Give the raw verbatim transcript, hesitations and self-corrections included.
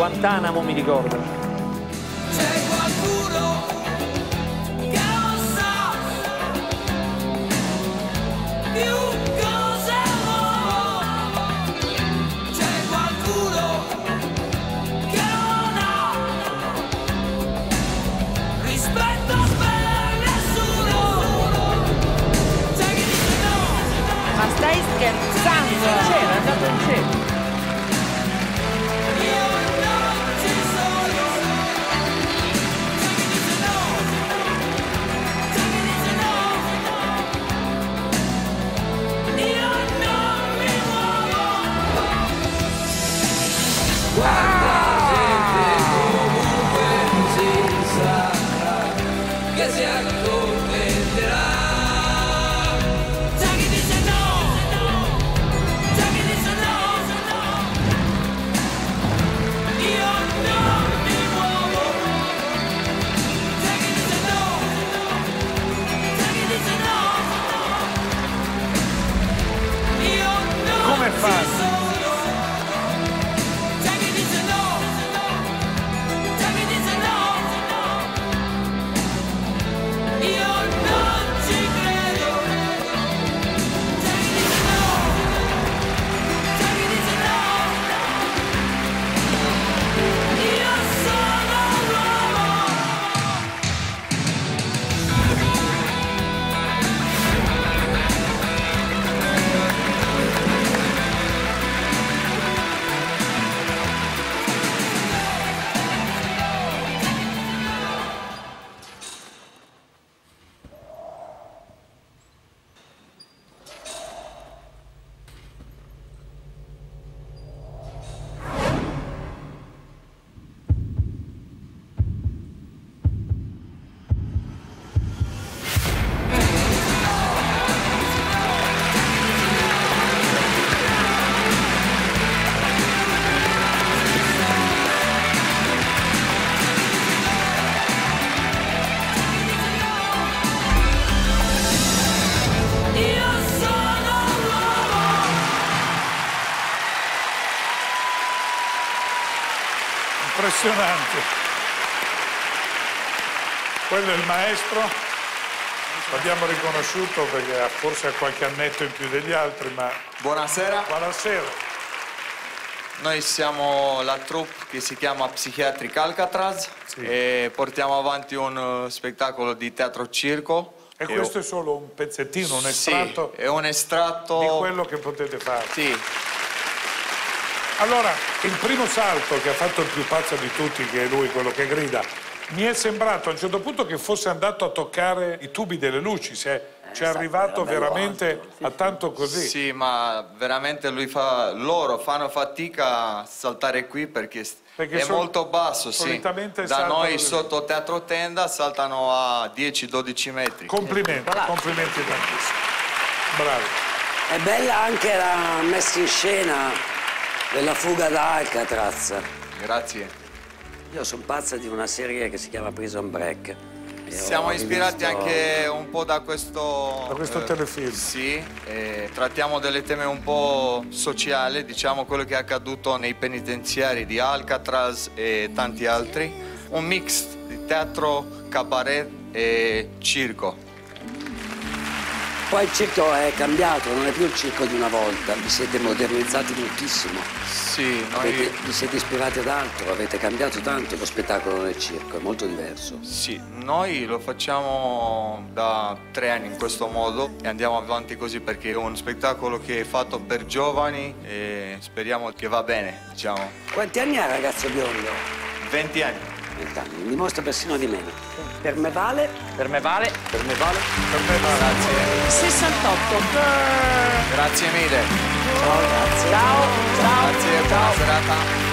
Guantanamo mi ricorda. C'è qualcuno che lo sa più cose nuovo. C'è qualcuno che non ha rispetto per nessuno. C'è chi dice no. Ma stai scherzando? C'era, è andato in cielo. Quanta gente comunque si sa che si accontenterà. C'è chi dice no, c'è chi dice no, io non mi muovo. C'è chi dice no, c'è chi dice no, io non Come fa? Impressionante. Quello è il maestro, l'abbiamo riconosciuto perché ha forse ha qualche annetto in più degli altri, ma... Buonasera. Buonasera. Noi siamo la troupe che si chiama Psychiatric Alcatraz, sì, e portiamo avanti un uh, spettacolo di teatro circo. E questo è solo un pezzettino, un estratto? Sì, è un estratto... di quello che potete fare. Sì. Allora, il primo salto che ha fatto il più pazzo di tutti, che è lui, quello che grida, mi è sembrato a un certo punto che fosse andato a toccare i tubi delle luci, se è, eh, ci è arrivato veramente alto, sì, a tanto così. Sì, ma veramente lui fa, loro fanno fatica a saltare qui perché, perché è sol molto basso, sì. Da noi sotto teatro tenda saltano a dieci dodici metri. Complimenti, complimenti tantissimo. Bravi. È bella anche la messa in scena della fuga da Alcatraz. Grazie. Io sono pazza di una serie che si chiama Prison Break. Siamo ispirati rivisto... anche un po' da questo... Da questo eh, telefilm. Sì, eh, trattiamo delle teme un po' sociali, diciamo quello che è accaduto nei penitenziari di Alcatraz e tanti altri. Un mix di teatro, cabaret e circo. Poi il circo è cambiato, non è più il circo di una volta, vi siete modernizzati moltissimo. Sì, noi... avete, vi siete ispirati ad altro, avete cambiato tanto lo spettacolo nel circo, è molto diverso. Sì, noi lo facciamo da tre anni in questo modo e andiamo avanti così perché è un spettacolo che è fatto per giovani e speriamo che va bene, diciamo. Quanti anni ha ragazzo biondo? venti anni. venti anni, mi dimostra persino di meno. Per me vale? Per me vale? Per me vale? Per me vale. Grazie. sessantotto. Grazie mille. Ciao, grazie. Ciao, ciao. Grazie, buona serata.